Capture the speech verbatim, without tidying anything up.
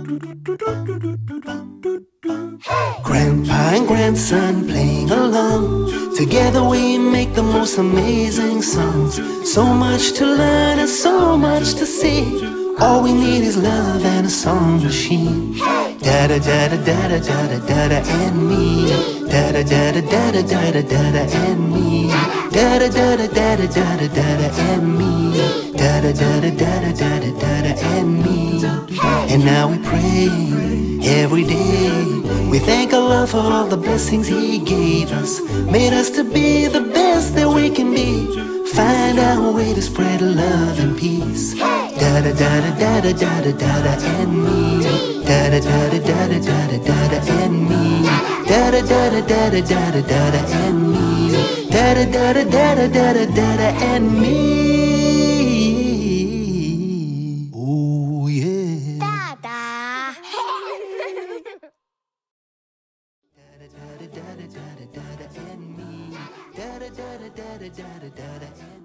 Grandpa and grandson playing along. Together we make the most amazing songs. So much to learn and so much to see. All we need is love and a song machine. Dada, dada, dada, dada, dada and me. Dada, dada, dada, dada, dada and me. Dada, dada, dada, dada, dada and me. Dada, dada, dada, dada, dada and me. And now we pray every day. We thank Allah for all the blessings He gave us. Made us to be the best that we can be. Find our way to spread love and peace. Dada, dada, dada, dada, dada and me. Dada, dada, dada, dada, dada and me. Dada, dada, dada, dada, dada and me. Dada, dada, dada, dada, dada and me. Oh yeah. Dada. Dada, dada, dada, dada, dada and me. Dada, dada, dada, dada, dada and